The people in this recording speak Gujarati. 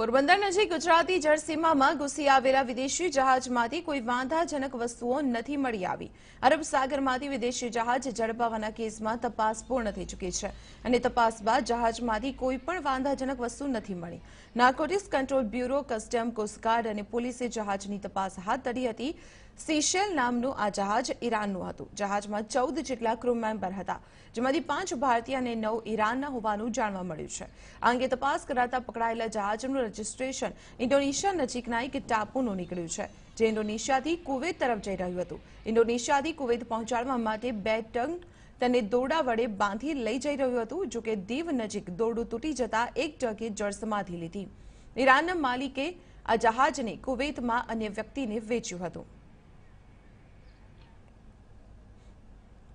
પોરબંદર નજીક ગુજરાતી જળસીમામાં ઘૂસી આવેલા વિદેશી જહાજમાંથી કોઈ વાંધાજનક વસ્તુઓ નથી મળી આવી। અરબ સાગરમાંથી વિદેશી જહાજ ઝડપાવાના કેસમાં તપાસ પૂર્ણ થઈ ચૂકી છે અને તપાસ બાદ જહાજમાંથી કોઈ પણ વાંધાજનક વસ્તુ નથી મળી। Narcotics control bureau, custom, coastguard અને પોલીસે જહાજની તપાસ હાથ ધરી હતી। સીશેલ નામનું આ જહાજ ઈરાનનું હતું। જહાજમાં 14 જેટલા ક્રૂ મેમ્બર હતા, જેમાંથી 5 ભારતીય અને 9 ઈરાનના હોવાનું જાણવા મળ્યું છે। આ અંગે તપાસ કરાતા પકડાયેલા જહાજનું રજીસ્ટ્રેશન ઇન્ડોનેશિયા નજીકના એક ટાપુનું નીકળ્યું છે, જે ઇન્ડોનેશિયાથી કુવૈત તરફ જઈ રહ્યું હતું। ઇન્ડોનેશિયાથી કુવૈત પહોંચાડવા માટે 2 ટન તેને દોરડા વડે બાંધી લઈ જઈ રહ્યું હતું। જોકે દીવ નજીક દોરડું તૂટી જતા એક ટ્રકે જળસમાધિ લીધી। ઈરાનના માલિકે આ જહાજને કુવૈતમાં અન્ય વ્યક્તિને વેચ્યું હતું।